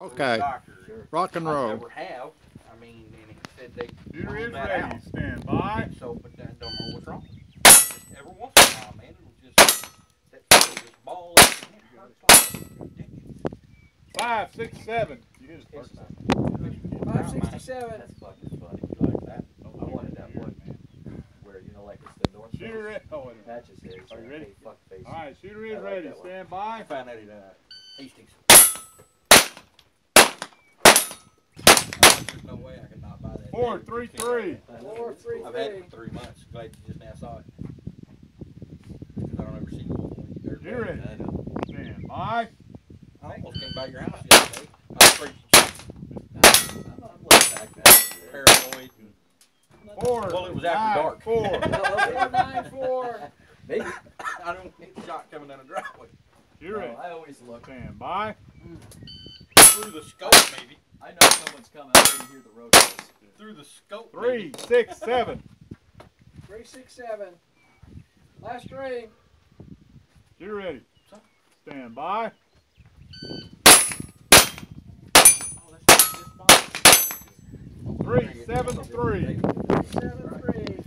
Okay. Doctor. Rock and I roll. never have. I mean, and he said they Shooter is ruled that ready. out. Stand by. So, but I don't know what's wrong. Just every once in a while, man, it'll just that just ball up and it hurts like a dick. 5, 6, 7. You hit it first time. 567. That's fucking funny. You like that? I wanted that one, man. Where, you know, like it's the north Shooter face. is. Oh, wait a minute. Patches is. Are you ready? Hey, fuck face. All right, shooter is I like ready. that one. Stand I by. found out at Hastings. There's no way I could not buy that. 4, 3, 3. 4, 3, I've had it 3. for 3 months. Glad you just now saw it. Because I don't ever see one. You're ready. I know. Stand by. I almost came by your house the other day. I was afraid I'm looking back now. you paranoid. 4. Well, it was after dark. 4. 494. Maybe. I don't get the shot coming down the driveway. You're ready. I always look. Stand by. Through the scope, maybe. I know someone's coming. I can hear the road noise. Through the scope. 3, 6, 7. 367. Last string. You're ready. Stand by. Oh, that's 3, 7, 3. 7, 3.